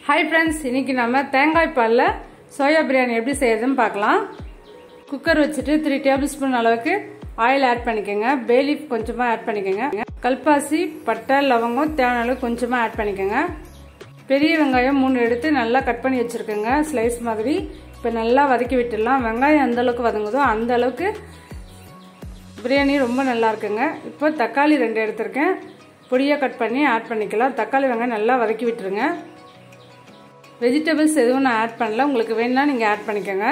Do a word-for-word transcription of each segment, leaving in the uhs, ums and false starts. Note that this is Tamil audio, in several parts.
हाई फ्रेंड्स इनकी नाम தேங்காய் பால்ல சோயா பிரியாணி எப்படி செய்யறதுன்னு பார்க்கலாம். குக்கர் வச்சிட்டு three டேபிள்ஸ்பூன் அளவுக்கு ஆயில் ஆட் பண்ணிக்கங்க. பே லீஃப் கொஞ்சமா ஆட் பண்ணிக்கங்க. கல்பாசி, பட்டை, லவங்கம் தேவையான அளவு கொஞ்சமா ஆட் பண்ணிக்கங்க. பெரிய வெங்காயம் மூணு எடுத்து நல்லா கட் பண்ணி வச்சிருக்கங்க ஸ்லைஸ் மாதிரி. இப்போ நல்லா வதக்கி விட்டுடலாம். வெங்காயம் எந்த அளவுக்கு வதங்குதோ அந்த அளவுக்கு பிரியாணி ரொம்ப நல்லா இருக்குங்க. இப்போ தக்காளி ரெண்டு எடுத்துருக்கேன். பொடியாக கட் பண்ணி ஆட் பண்ணிக்கலாம். தக்காளி வெங்காயம் நல்லா வதக்கி விட்டுருங்க. வெஜிடபிள்ஸ் எதுவும் நான் ஆட் பண்ணல, உங்களுக்கு வேணும்னா நீங்கள் ஆட் பண்ணிக்கோங்க.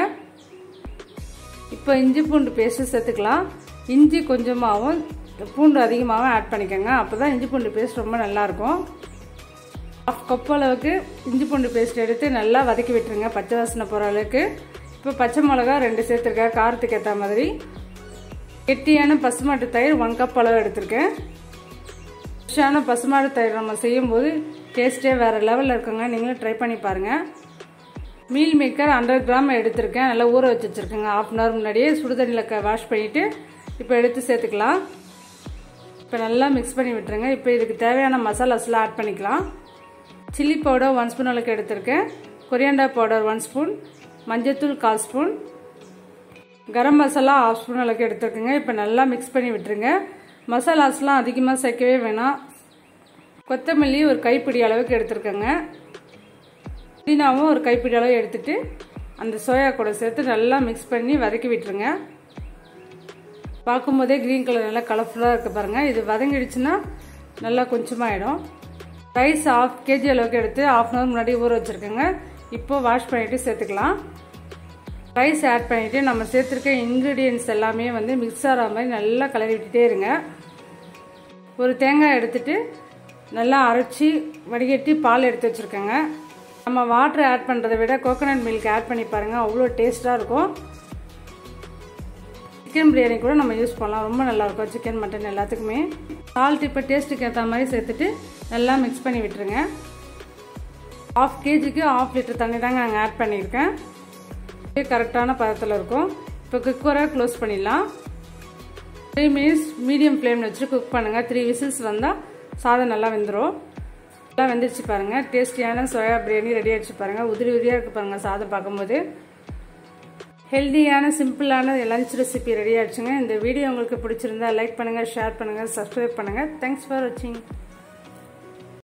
இப்போ இஞ்சி பூண்டு பேஸ்ட்டு சேர்த்துக்கலாம். இஞ்சி கொஞ்சமாகவும் பூண்டு அதிகமாகவும் ஆட் பண்ணிக்கோங்க. அப்போ தான் இஞ்சி பூண்டு பேஸ்ட் ரொம்ப நல்லாயிருக்கும். ஹாஃப் கப் அளவுக்கு இஞ்சி பூண்டு பேஸ்ட் எடுத்து நல்லா வதக்கி விட்டுருங்க பச்சை வாசனை போகிற அளவுக்கு. இப்போ பச்சை மிளகா ரெண்டு சேர்த்துருக்கேன் காரத்துக்கு ஏற்ற மாதிரி. கெட்டியான பசுமாட்டு தயிர் ஒன் கப் அளவு எடுத்திருக்கேன். ஃப்ரெஷ்ஷான பசுமாட்டு தயிர் நம்ம செய்யும்போது டேஸ்ட்டே வேறு லெவலில் இருக்குங்க. நீங்களும் ட்ரை பண்ணி பாருங்கள். மீல் மேக்கர் ஹண்ட்ரட் கிராம் எடுத்திருக்கேன். நல்லா ஊற வச்சு வச்சுருக்கேங்க. ஹாஃப் அன் ஹவர் முன்னாடியே சுடுதண்ணியில் வாஷ் பண்ணிவிட்டு இப்போ எடுத்து சேர்த்துக்கலாம். இப்போ நல்லா மிக்ஸ் பண்ணி விட்டுருங்க. இப்போ இதுக்கு தேவையான மசாலாஸ்லாம் ஆட் பண்ணிக்கலாம். சில்லி பவுடர் ஒன் ஸ்பூன் அளவுக்கு எடுத்திருக்கேன். கொரியாண்டர் பவுடர் ஒன் ஸ்பூன், மஞ்சத்தூள் கால் spoon, garam masala half spoon அளவுக்கு எடுத்துருக்குங்க. இப்போ நல்லா மிக்ஸ் பண்ணி விட்டுருங்க. மசாலாஸ்லாம் அதிகமாக சேர்க்கவே வேணாம். கொத்தமல்லி ஒரு கைப்பிடி அளவுக்கு எடுத்துருக்கேங்க. புதினாவும் ஒரு கைப்பிடி அளவு எடுத்துட்டு அந்த சோயா கூட சேர்த்து நல்லா மிக்ஸ் பண்ணி வதக்கி விட்டுருங்க. பார்க்கும்போதே க்ரீன் கலர் நல்லா கலர்ஃபுல்லாக இருக்குது பாருங்கள். இது வதங்கிடுச்சுன்னா நல்லா கொஞ்சமாகிடும். ரைஸ் ஹாஃப் கேஜி அளவுக்கு எடுத்து ஹாஃப் அன் ஹவர் முன்னாடி ஊற வச்சுருக்கேங்க. இப்போ வாஷ் பண்ணிவிட்டு சேர்த்துக்கலாம். ரைஸ் ஆட் பண்ணிவிட்டு நம்ம சேர்த்துருக்க இன்க்ரீடியன்ட்ஸ் எல்லாமே வந்து மிக்ஸ் ஆகிற மாதிரி நல்லா கலரி விட்டுட்டே இருங்க. ஒரு தேங்காய் எடுத்துட்டு நல்லா அரைச்சி வடிகட்டி பால் எடுத்து வச்சுருக்கேங்க. நம்ம வாட்டர் ஆட் பண்ணுறதை விட கோகோனட் மில்க் ஆட் பண்ணி பாருங்கள், அவ்வளோ டேஸ்ட்டாக இருக்கும். சிக்கன் பிரியாணி கூட நம்ம யூஸ் பண்ணலாம், ரொம்ப நல்லாயிருக்கும். சிக்கன் மட்டன் எல்லாத்துக்குமே. சால்ட் இப்போ டேஸ்ட்டுக்கு ஏற்ற மாதிரி சேர்த்துட்டு நல்லா மிக்ஸ் பண்ணி விட்டுருங்க. ஹாஃப் கேஜிக்கு ஹாஃப் லிட்டர் தண்ணி தாங்க நாங்கள் ஆட் பண்ணியிருக்கேன். கரெக்டான பதத்தில் இருக்கும். இப்போ குக்கரை க்ளோஸ் பண்ணிடலாம். த்ரீ மினிட்ஸ் மீடியம் ஃப்ளேமில் வச்சுட்டு குக் பண்ணுங்கள். த்ரீ விசில்ஸ் வந்தால் சாதம் நல்லா வெந்துடும். நல்லா வெந்துருச்சு பாருங்கள். டேஸ்டியான சோயா பிரியாணி ரெடி ஆகிடுச்சு பாருங்கள். உதிரி உதிரியாக இருக்குது பாருங்கள் சாதம் பார்க்கும்போது. ஹெல்தியான சிம்பிளான லஞ்ச் ரெசிபி ரெடி ஆகிடுச்சுங்க. இந்த வீடியோ உங்களுக்கு பிடிச்சிருந்தா லைக் பண்ணுங்கள், ஷேர் பண்ணுங்கள், சப்ஸ்கிரைப் பண்ணுங்கள். தேங்க்ஸ் ஃபார் வாட்சிங்.